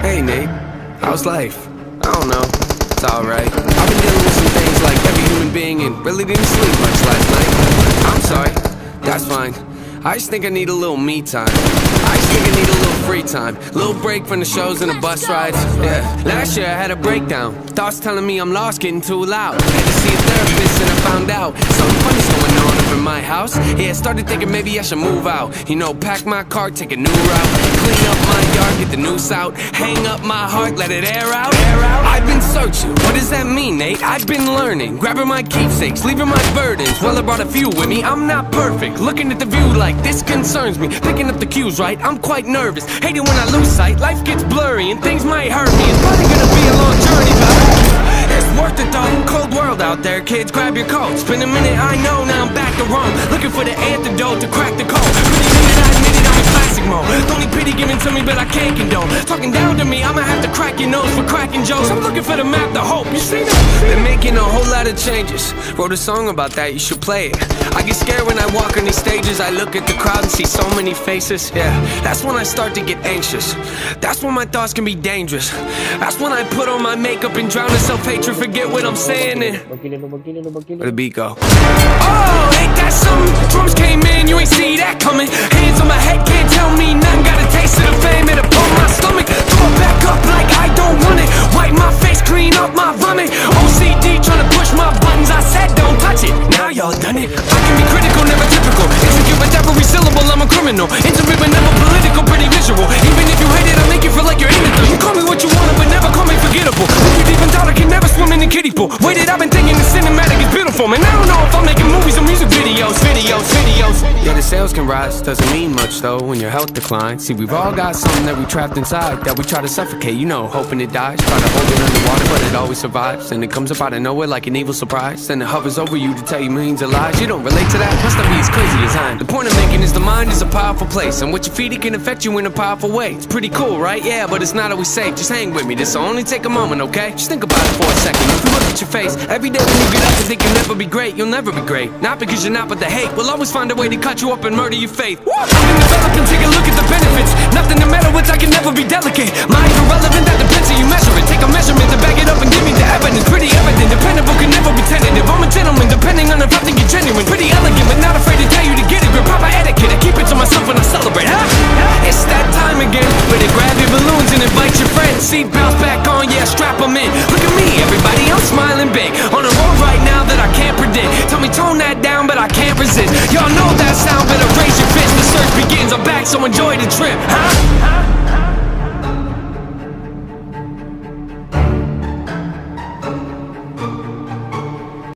Hey Nate, how's life? I don't know, it's alright. I've been dealing with some things like every human being and really didn't sleep much last night. I'm sorry, that's fine. I just think I need a little me time. I just think I need a little free time. Little break from the shows and the bus rides. Yeah, last year I had a breakdown. Thoughts telling me I'm lost, getting too loud. Had to see a therapist and I found out something funny's going on up in my house. Yeah, I started thinking maybe I should move out. You know, pack my car, take a new route. Clean up my yard, get the noose out. Hang up my heart, let it air out. I've been searching, what does that mean, Nate? I've been learning, grabbing my keepsakes, leaving my burdens. Well, I brought a few with me, I'm not perfect. Looking at the view like this concerns me. Picking up the cues right, I'm quite nervous. Hate it when I lose sight, life gets blurry and things might hurt me. It's probably gonna be a long journey, but it's worth it though. Cold world out there, kids, grab your coats. Been a minute, I know, now I'm back to Rome. Looking for the antidote to crack the code. Pretty minute, I admit it, I'm in classic mode. Don't need pity given to me, but I can't condone. Talking down to me, I'ma have to crack your nose for cracking jokes. I'm looking for the map, the hope, you see that? Been making a whole lot of changes. Wrote a song about that, you should play it. I get scared when I walk on these stages. I look at the crowd and see so many faces. Yeah, that's when I start to get anxious. That's when my thoughts can be dangerous. That's when I put on my makeup and drown in self-hatred. Forget what I'm saying and where the beat go? Oh, ain't that something? Drums came in, you ain't see that coming. Hands on my head, can't tell me nothing. Got a taste of the fame, it'll pull my stomach. Throw it back up like I don't want it. Wipe my face, clean up my vomit. OCD trying to push my buttons. I said don't touch it, now y'all done it. I can be critical, never typical. Insecure with every syllable, I'm a criminal. Intimate but never political, pretty visual. Even if you hate it, I make you feel like you're in it though. You call me what you wanted, but never call me forgettable. If you even thought I can never swim in the kiddie pool. Waited, I've been thinking the cinematic is beautiful. Man, I don't know if I'm making movies or music videos. Yeah, the sales can rise, doesn't mean much though when your health declines. See, we've all got something that we trapped inside that we try to suffocate, you know, hoping it dies. Try to hold it underwater, but it always survives. And it comes up out of nowhere like an evil surprise. Then it hovers over you to tell you millions of lies. You don't relate to that? Must not be as crazy as I am. The point I'm making is the mind is a powerful place, and what you feed it can affect you in a powerful way. It's pretty cool, right? Yeah, but it's not always safe. Just hang with me, this'll only take a moment, okay? Just think about it for a second. If you look at your face every day when you get up and think you'll never be great, you'll never be great. Not because you're not, but the hate will always find a way to cut you up and murder your faith. I've been developing, take a look at the benefits. Nothing to meddle with, I can never be delicate. Mind irrelevant, that depends how you measure it. Take a measurement to back it up and give me the evidence. Pretty evident, dependable, can never be tentative. I'm a gentleman, depending on if I think you're genuine. Pretty elegant, but not afraid to tell you to get it. Grip proper etiquette, I keep it to myself when I celebrate. It's that time again, where they grab your balloons and invite your friends. Seat belts back on, yeah, strap them in. Look at me, everybody, I'm smiling big. On a road right now that I can't predict. Tell me tone that down, but I can't resist. Y'all know that sound, better raise your fist. The search begins, I'm back, so enjoy the trip, huh?